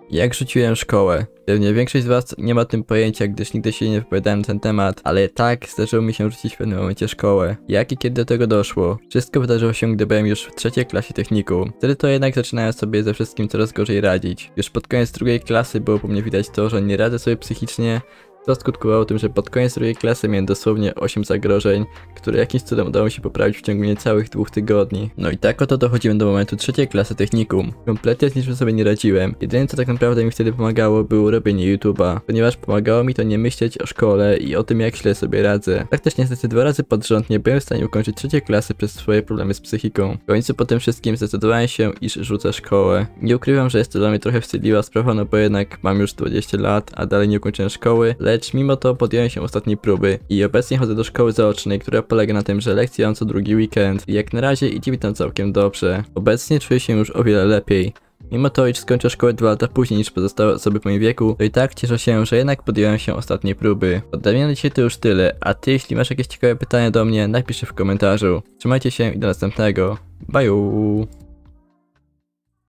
Jak rzuciłem szkołę? Pewnie większość z was nie ma o tym pojęcia, gdyż nigdy się nie wypowiadałem na ten temat, ale tak, zdarzyło mi się rzucić w pewnym momencie szkołę. Jak i kiedy do tego doszło? Wszystko wydarzyło się, gdy byłem już w trzeciej klasie technikum. Wtedy to jednak zaczynałem sobie ze wszystkim coraz gorzej radzić. Już pod koniec drugiej klasy było po mnie widać to, że nie radzę sobie psychicznie. To skutkowało tym, że pod koniec drugiej klasy miałem dosłownie 8 zagrożeń, które jakimś cudem udało mi się poprawić w ciągu niecałych 2 tygodni. No i tak oto dochodzimy do momentu trzeciej klasy technikum. Kompletnie z niczym sobie nie radziłem. Jedyne co tak naprawdę mi wtedy pomagało było robienie YouTube'a, ponieważ pomagało mi to nie myśleć o szkole i o tym jak źle sobie radzę. Tak też niestety 2 razy pod rząd nie byłem w stanie ukończyć trzeciej klasy przez swoje problemy z psychiką. W końcu po tym wszystkim zdecydowałem się, iż rzucę szkołę. Nie ukrywam, że jest to dla mnie trochę wstydliwa sprawa, no bo jednak mam już 20 lat, a dalej nie ukończyłem szkoły, lecz mimo to podjąłem się ostatniej próby i obecnie chodzę do szkoły zaocznej, która polega na tym, że lekcje mam co drugi weekend i jak na razie idzie mi tam całkiem dobrze. Obecnie czuję się już o wiele lepiej. Mimo to, iż skończę szkołę 2 lata później niż pozostałe osoby w moim wieku, to i tak cieszę się, że jednak podjąłem się ostatniej próby. Ode mnie na dzisiaj to już tyle, a ty jeśli masz jakieś ciekawe pytania do mnie, napisz je w komentarzu. Trzymajcie się i do następnego. Bye!